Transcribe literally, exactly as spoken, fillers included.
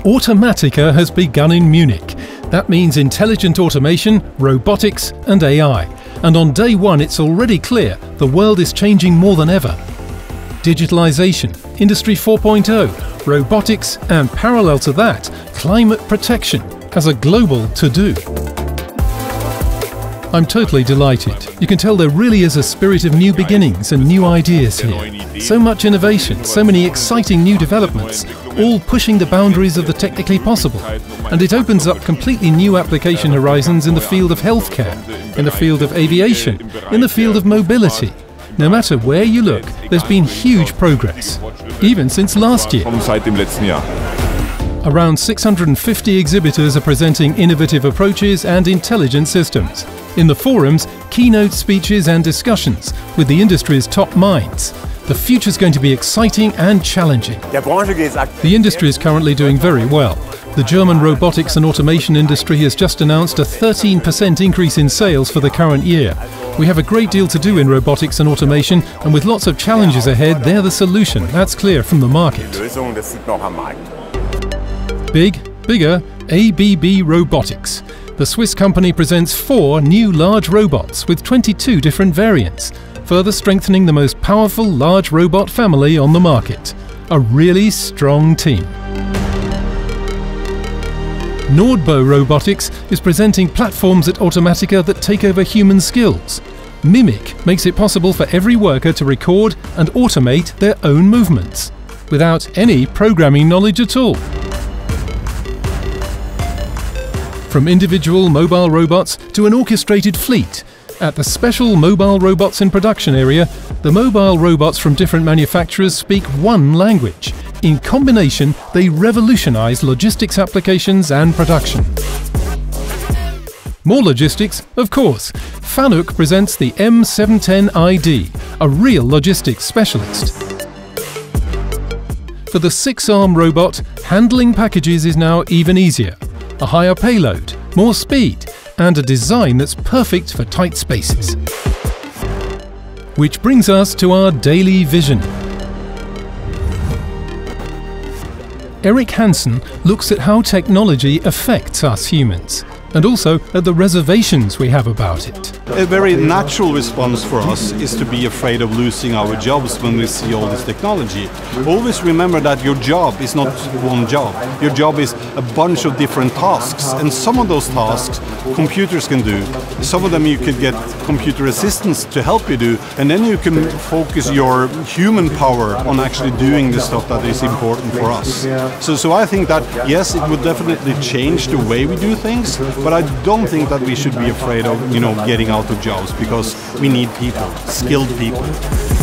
Automatica has begun in Munich. That means intelligent automation, robotics and A I. And on day one it's already clear the world is changing more than ever. Digitalization, Industry four point oh, robotics and, parallel to that, climate protection as a global to-do. I'm totally delighted. You can tell there really is a spirit of new beginnings and new ideas here. So much innovation, so many exciting new developments, all pushing the boundaries of the technically possible. And it opens up completely new application horizons in the field of healthcare, in the field of aviation, in the field of mobility. No matter where you look, there's been huge progress, even since last year. Around six hundred fifty exhibitors are presenting innovative approaches and intelligent systems. In the forums, keynote speeches and discussions with the industry's top minds. The future's going to be exciting and challenging. The industry is currently doing very well. The German robotics and automation industry has just announced a thirteen percent increase in sales for the current year. We have a great deal to do in robotics and automation, and with lots of challenges ahead, they're the solution. That's clear from the market. Big, bigger, A B B Robotics. The Swiss company presents four new large robots with twenty-two different variants, further strengthening the most powerful large robot family on the market. A really strong team. Nordbo Robotics is presenting platforms at Automatica that take over human skills. Mimic makes it possible for every worker to record and automate their own movements, without any programming knowledge at all. From individual mobile robots to an orchestrated fleet, at the special Mobile Robots in Production area, the mobile robots from different manufacturers speak one language. In combination, they revolutionize logistics applications and production. More logistics, of course. Fanuc presents the M seven ten I D, a real logistics specialist. For the six-arm robot, handling packages is now even easier. A higher payload, more speed, and a design that's perfect for tight spaces. Which brings us to our daily vision. Eirik Hansen looks at how technology affects us humans, and also at the reservations we have about it. A very natural response for us is to be afraid of losing our jobs when we see all this technology. Always remember that your job is not one job. Your job is a bunch of different tasks, and some of those tasks computers can do. Some of them you could get computer assistants to help you do, and then you can focus your human power on actually doing the stuff that is important for us. So, so I think that, yes, it would definitely change the way we do things, but I don't think that we should be afraid of, you know, getting out of jobs, because we need people, skilled people.